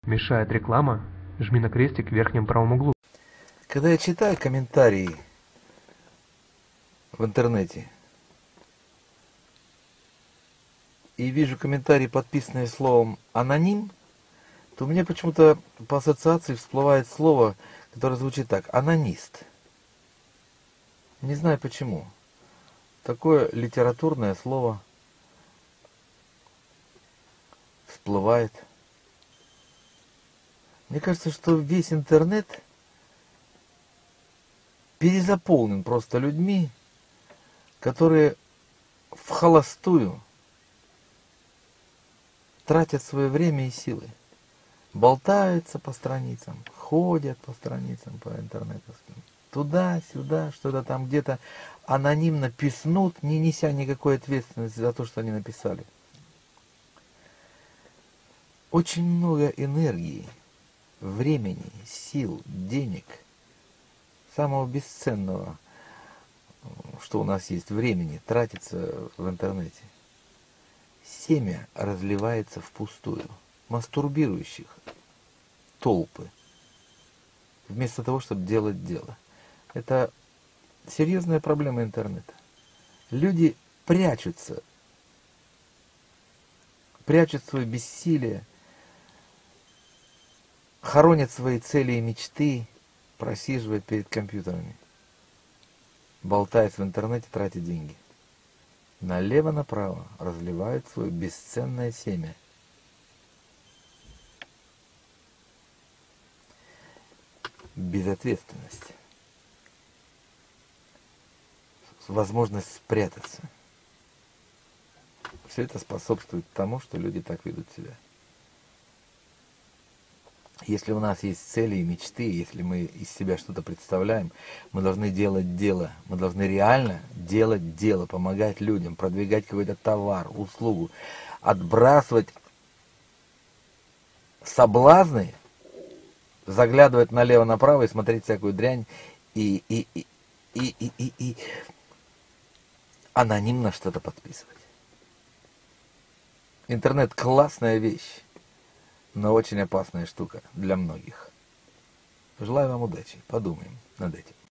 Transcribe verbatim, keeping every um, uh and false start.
Мешает реклама? Жми на крестик в верхнем правом углу. Когда я читаю комментарии в интернете и вижу комментарии, подписанные словом «аноним», то у меня почему-то по ассоциации всплывает слово, которое звучит так: анонист. Не знаю почему. Такое литературное слово всплывает. Мне кажется, что весь интернет перезаполнен просто людьми, которые вхолостую тратят свое время и силы. Болтаются по страницам, ходят по страницам, по интернетовским. Туда-сюда, что-то там где-то анонимно писнут, не неся никакой ответственности за то, что они написали. Очень много энергии, времени, сил, денег, самого бесценного, что у нас есть, времени, тратится в интернете. Семя разливается впустую. Мастурбирующих толпы, вместо того, чтобы делать дело. Это серьезная проблема интернета. Люди прячутся, прячут свое бессилие, хоронят свои цели и мечты, просиживают перед компьютерами, болтают в интернете, тратят деньги. Налево-направо разливают свое бесценное семя. Безответственность. Возможность спрятаться. Все это способствует тому, что люди так ведут себя. Если у нас есть цели и мечты, если мы из себя что-то представляем, мы должны делать дело. Мы должны реально делать дело, помогать людям, продвигать какой-то товар, услугу, отбрасывать соблазны, заглядывать налево-направо и смотреть всякую дрянь и, и, и, и, и, и, и анонимно что-то подписывать. Интернет классная вещь, но очень опасная штука для многих. Желаю вам удачи. Подумаем над этим.